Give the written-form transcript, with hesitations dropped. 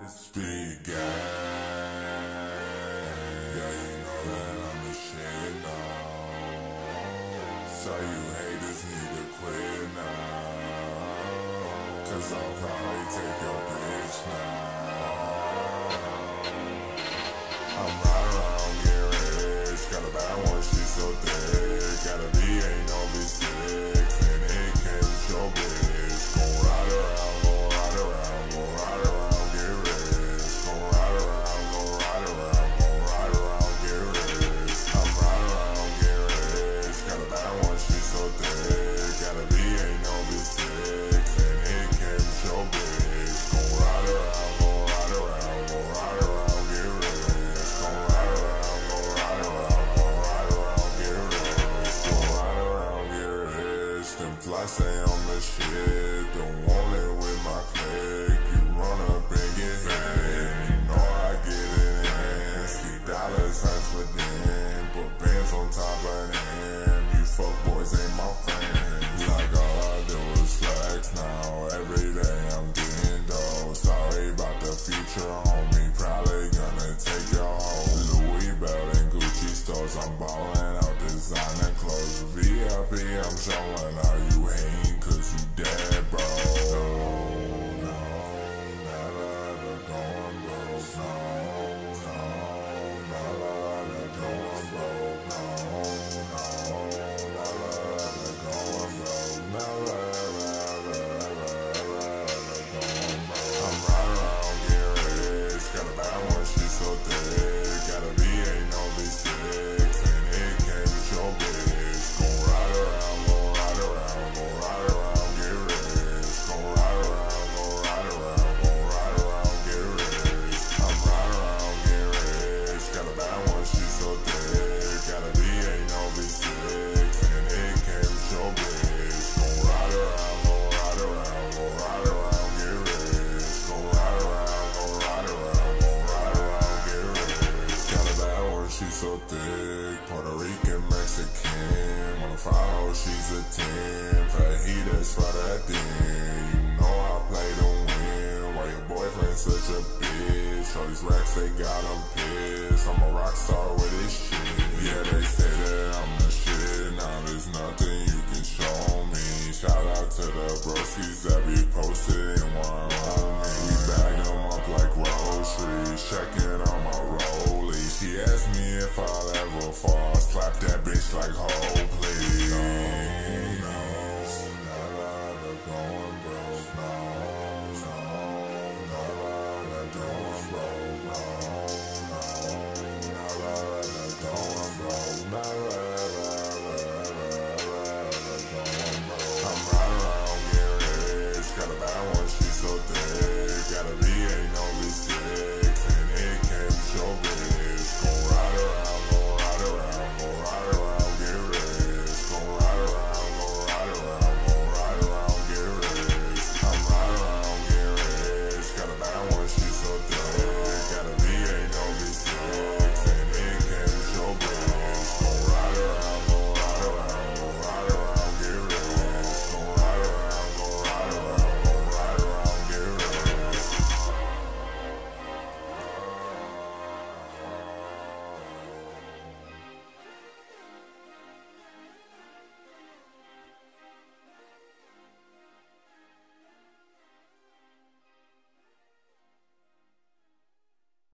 It's big gang. Yeah, you know that I'm the shit now. So you haters need to quit now, 'cause I'll probably take your bitch now. I'm riding around getting rich. Got a bad one, she's so thick. Gotta be ain't no V6, and it came with your bitch. Gon' ride around, gon' ride around, gon' ride around, get rich. Gon' ride around, gon' ride around, gon' ride around, get rich. I'm riding around, get rich. Got a bad one, she's so thick. Gotta be ain't no V6, and it came with your bitch. Gon' ride around, gon' ride around, gon' ride around, get rich. Gon' ride around, gon' ride around, gon' ride around, get rich. Gon' ride around, get rich. Them flies say I'm the shit. Don't want it with my click. You run up and get hit. You know I get it in. See dollars signs for them. Put bands on top of them. You fuck boys ain't my friends. Like all I do is flex now. Every day I'm getting dough. Sorry about the future, homie. Probably gonna take your home. Louis belt and Gucci stores. I'm ballin' out designer clothes. VIP, I'm showing out. You hatin' 'cause you dead, bro. No, never going broke. No, never going broke. No, never going broke. Never going broke. I'm riding around, get rich. Got a bad one, she's so thick. Gotta be ain't no V6, and it came with your bitch. Gon' ride around, gon' ride around, gon' ride around, get rich. Gon' ride around, gon' ride around, gon' ride around, get rich. I'm riding around, get rich. Got a bad one, she's so thick. Gotta be ain't no V6, and it came with your bitch. Gon' ride around, gon' ride around, gon' ride around, get rich. Gon' ride around, gon' ride around, gon' ride around, get rich. Got a bad one, she's so thick. Puerto Rican, Mexican. On the file, she's a 10. Fajitas for that thing. You know I play to win. Why your boyfriend's such a bitch? All these racks, they got 'em pissed. I'm a rock star with this shit. Yeah, they say that I'm the shit. Now there's nothing you can show me. Shout out to the broskies that be posted in one on me. We bag 'em up like groceries. Checking on my rollie. She asked me if I'll ever fall. Slap that bitch like ho.